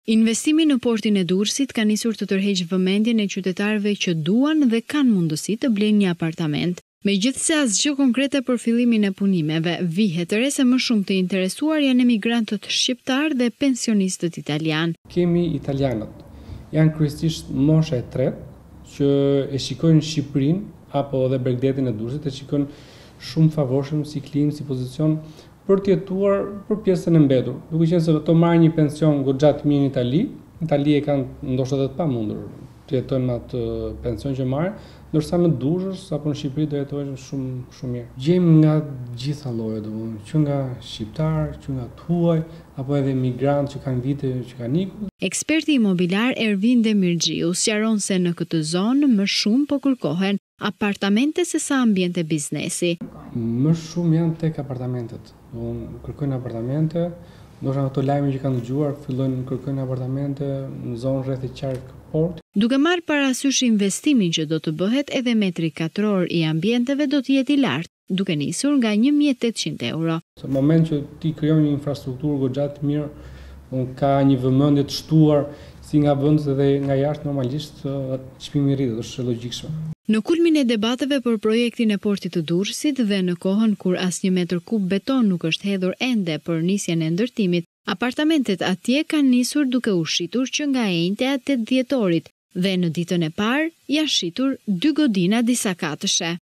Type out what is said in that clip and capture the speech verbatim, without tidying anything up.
Investimi në portin e Durrësit ka nisur të tërheqë vëmendjen e qytetarëve që duan dhe kanë mundësi të blejnë një apartament. Megjithse asgjë konkrete për fillimin e punimeve, vihet re se më shumë të interesuar janë emigrantët shqiptar dhe pensionistët italian. Kemi italianët, janë kryesisht mosha e tretë që e shikojnë Shqipërinë apo dhe Bregdetin e Durrësit e shikojnë shumë favorshëm si klimë, si pozicion për të jetuar për pjesën e mbetur. Duke qenë se to marrin një pension goxha të mirë në Itali, në Itali e kanë ndoshta edhe të pamundur të jetojnë me atë pension që marrin, ndërsa në Durrës apo në Shqipëri do jetojnë shumë shumë mirë. Gjejmë nga gjitha llojet, domethënë, që nga shqiptar, që nga tuaj, apo edhe migrantë që kanë vite që kanë ikur. Eksperti imobiliar Ervin Demirxhiu sqaron se në këtë zonë më shumë po kërkohen apartamente se sa ambiente biznesi. Më shumë janë tek apartamentet. Unë kërkojnë apartamente, ndoshta ato lajme që kanë dëgjuar fillojnë kërkojnë apartamente në zonë rreth e qark port. Duke marrë parasysh investimin që do të bëhet, edhe metri katror i ambienteve do të jetë i lartë, duke nisur nga një mijë e tetëqind euro. Në moment që ti krijon një infrastrukturë goxha të mirë, ka një vëmendje të shtuar si nga vendet dhe nga jashtë, normalisht çmimi rritet, është e logjikshme. Në kulmin e debateve për projektin e portit të Durrësit dhe në kohën kur asnjë metër kub beton nuk është hedhur ende për nisjen e ndërtimit, apartamentet atje kanë nisur duke u shitur që nga e njëjta e tetëdhjetorit dhe në ditën e parë janë shitur dy godina disa katëshe.